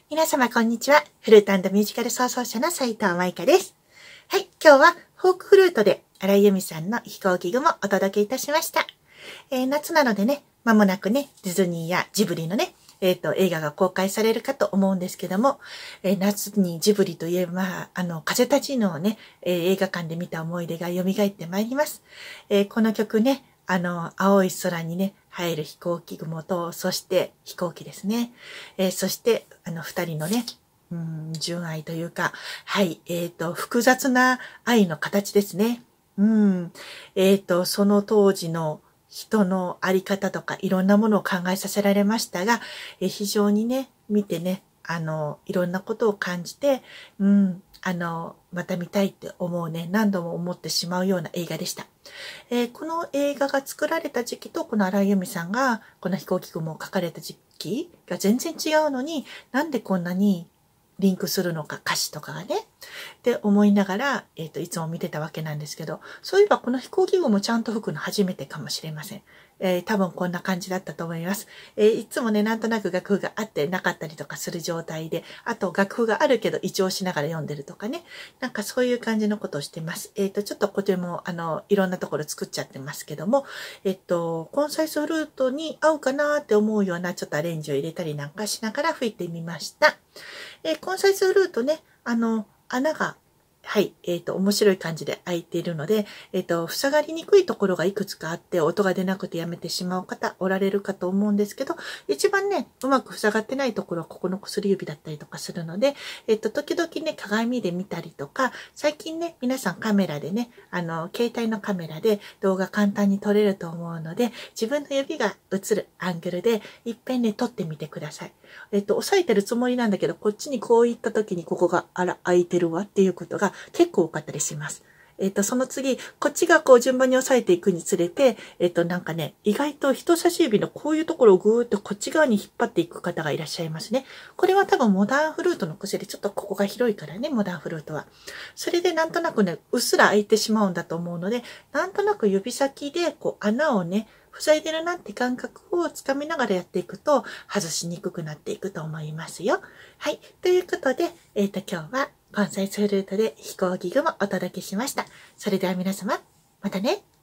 皆様こんにちは。フルート&ミュージカル創造者の斉藤舞香です。はい、今日はフォークフルートで荒井由実さんの飛行機雲をお届けいたしました。夏なのでね、間もなくね、ディズニーやジブリのね、映画が公開されるかと思うんですけども、夏にジブリといえば、風立ちぬをね、映画館で見た思い出が蘇ってまいります。この曲ね、青い空にね、映える飛行機雲と、そして飛行機ですね。そして、二人のね、純愛というか、はい、複雑な愛の形ですね。その当時の人のあり方とかいろんなものを考えさせられましたが、非常にね、見てね、いろんなことを感じて、また見たいって思うね、何度も思ってしまうような映画でした。この映画が作られた時期とこの荒井由実さんがこの飛行機雲を書かれた時期が全然違うのに、なんでこんなにリンクするのか、歌詞とかがねって思いながら、いつも見てたわけなんですけど、そういえばこの飛行機雲もちゃんと吹くの初めてかもしれません。多分こんな感じだったと思います。いつもね、なんとなく楽譜があってなかったりとかする状態で、あと楽譜があるけど一応しながら読んでるとかね、なんかそういう感じのことをしてます。ちょっとこれもいろんなところ作っちゃってますけども、コンサイスルートに合うかなって思うようなちょっとアレンジを入れたりなんかしながら吹いてみました。コンサイスルートね、穴がはい、面白い感じで開いているので、塞がりにくいところがいくつかあって音が出なくてやめてしまう方おられるかと思うんですけど、一番ねうまく塞がってないところはここの薬指だったりとかするので、時々ね鏡で見たりとか、最近ね皆さんカメラでね携帯のカメラで動画簡単に撮れると思うので、自分の指が映るアングルでいっぺんね撮ってみてください。押さえてるつもりなんだけど、こっちにこういった時にここが開いてるわっていうことが結構多かったりします。その次、こっちがこう順番に押さえていくにつれて、なんかね、意外と人差し指のこういうところをぐーっとこっち側に引っ張っていく方がいらっしゃいますね。これは多分モダンフルートの癖で、ちょっとここが広いからね、モダンフルートは。それでなんとなくね、うっすら開いてしまうんだと思うので、なんとなく指先でこう穴をね、塞いでるなって感覚をつかみながらやっていくと外しにくくなっていくと思いますよ。はい。ということで、今日はコンサイスフルートで飛行機雲をお届けしました。それでは皆様、またね。